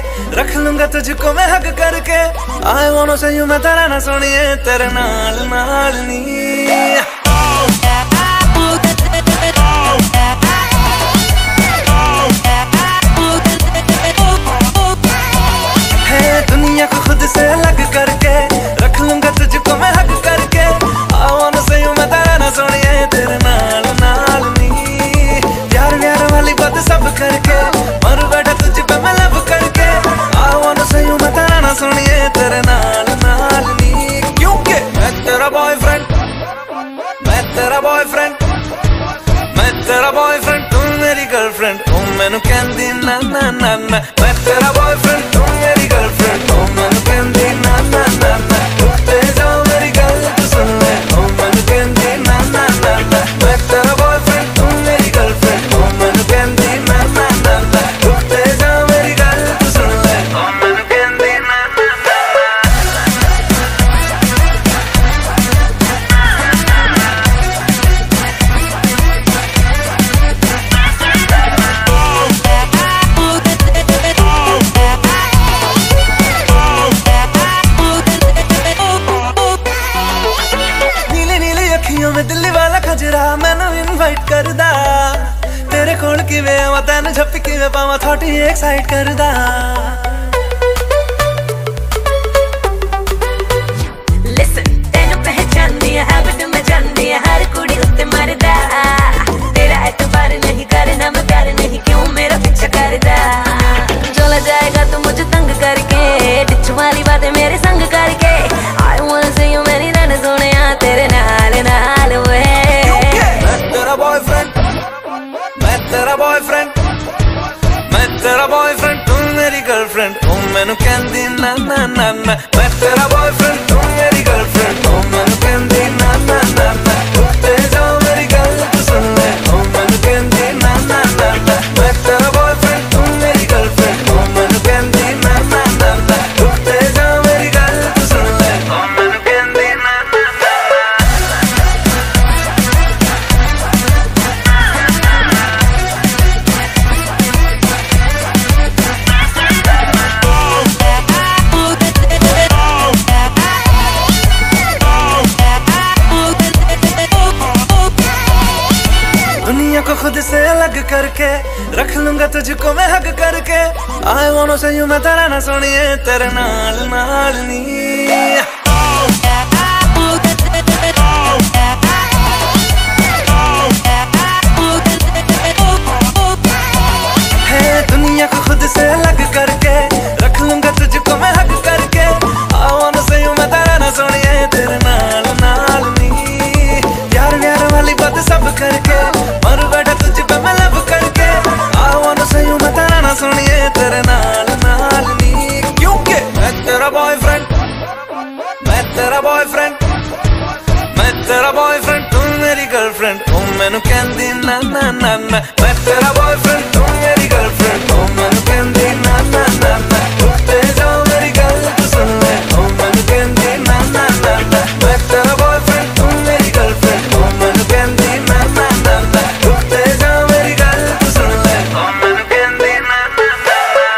रख लूंगा तुझको मैं हक करके। आई वांट से यू मैं तेरा ना सोनिए तेरे नाल नाल नी। दुनिया को खुद से अलग करके रख लूंगा तुझको मैं हक करके। आई वांट से यू मैं तेरा ना सोनिए तेरे नाल नाल नी। प्यार व्यार वाली बात सब करके मर बैठा तुझ पे मैं लब करके। आई वांट से यू मैं तेरा ना सोनिए तेरे नाल नाल नी। क्योंकि मैं तेरा बॉयफ्रेंड, मैं तेरा बॉयफ्रेंड, मैं तेरा बॉयफ्रेंड, तू मेरी गर्लफ्रेंड। तू मैनू कहंदी ना ना ना ना। मैं तेरा बॉयफ्रेंड, तू मेरी गर्लफ्रेंड। तू मैनू कहंदी ना ना ना ना। रुकते जाओ मेरी गल तू सुन ले। तू मैनू कहंदी ना ना ना ना। मैं तेरा बॉयफ्रेंड, तू मेरी गर्लफ्रेंड। तू मैनू कहंदी ना ना ना ना। रुकते जाओ मेरी गल तू सुन ले। तू मैनू कहंदी ना ना ना। में दिल्ली वाला खजरा मैनू इनवाइट करदा। तेरे कोल किवें आवां तैनू झप्पी किवें पावां थोड़ी एक्साइट करदा। लिसन तैनू पहचानदी है हैबिट मैं जानदी है हर कुड़ी उत्ते मरदा। तेरा एतबार नहीं करना मैं प्यार नहीं क्यों मेरा पीछा करदा। चला जाएगा तू मुझे तंग करके डिच वाली बातें मेरे संग करके। आई वांट से यू मेरी रन सोनिया तेरे नाल नाल वे। मैं तेरा बॉयफ्रेंड, मैं तेरा बॉयफ्रेंड, मैं तेरा बॉयफ्रेंड, तू मेरी गर्लफ्रेंड। तू मैनू कहंदी ना ना ना ना। मैं तेरा बॉयफ्रेंड, तू मेरी गर्लफ्रेंड। तू मैनू कहंदी ना ना ना ना। रुकते जाओ मेरी गल तू सुन ले। तू मैनू कहंदी ना ना ना ना। मैं तेरा बॉयफ्रेंड, तू मेरी गर्लफ्रेंड। तू मैनू कहंदी ना ना ना ना। रुकते जाओ मेरी गल तू सुन ले। तू मैनू कहंदी ना ना ना। दुनिया को खुद से अलग करके रख लूंगा तुझको मैं हक करके। आई वांट से यू मैं तेरा ना सोनिए तेरे नाल नाल नी। दुनिया को खुद से अलग करके रख लूंगा तुझको मैं हक करके। आई वांट से यू मैं तेरा ना सोनिए तेरे नाल नाल नी। प्यार व्यार वाली बात सब करके मर बैठा तुझ पे मैं लब करके। आई वांट से यू मैं तेरा ना सोनिए तेरे नाल नाल नी। क्योंकि मैं तेरा बॉयफ्रेंड, मैं तेरा बॉयफ्रेंड, मैं तेरा बॉयफ्रेंड, तू मेरी गर्लफ्रेंड। तू मैनू कहंदी ना ना ना ना। मैं तेरा बॉयफ्रेंड, तू मेरी गर्लफ्रेंड। तू मैनू कहंदी ना ना ना ना। रुकते जाओ मेरी गल तू सुन ले। तू मैनू कहंदी ना ना ना ना। मैं तेरा बॉयफ्रेंड, तू मेरी गर्लफ्रेंड। तू मैनू कहंदी ना ना ना ना। रुकते जाओ मेरी गल तू सुन ले। तू मैनू कहंदी ना ना ना।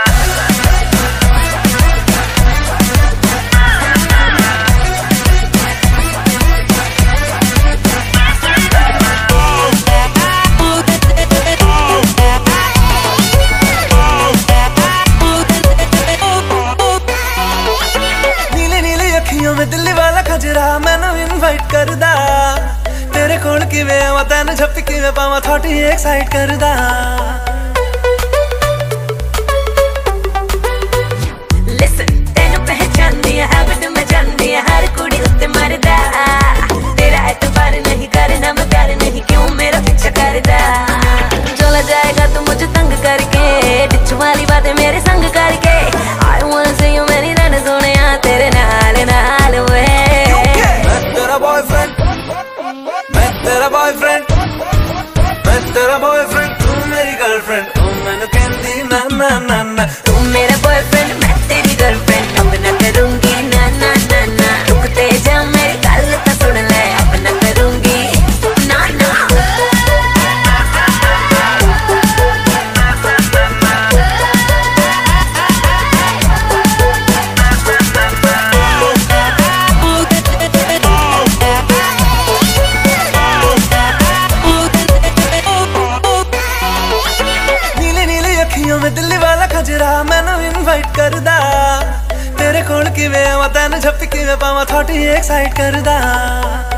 में दिल्ली वाला खजरा मैनू इनवाइट करदा। तेरे कोल किवें आवां तैनू झप्पी किवें पावां थोड़ी एक्साइट करदा। लिसन तैनू पहचानदी है हैबिट मैं जानदी है हर कुड़ी उत्ते मरदा। तेरा एतबार नहीं करना मैं प्यार नहीं क्यों मेरा पीछा करदा। चला जाएगा तू मुझे तंग करके डिच वाली बातें मेरे संग करके। आई वांट से यू मेरी रन सोनिया तेरे नाल नाल वे। मैं तेरा बॉयफ्रेंड, मैं तेरा बॉयफ्रेंड, मैं तेरा बॉयफ्रेंड, तू मेरी गर्लफ्रेंड। करदा तेरे कोल किवें आवां तैनूं झप्पी किवें पावां थॉट ही एक्साइट करदा।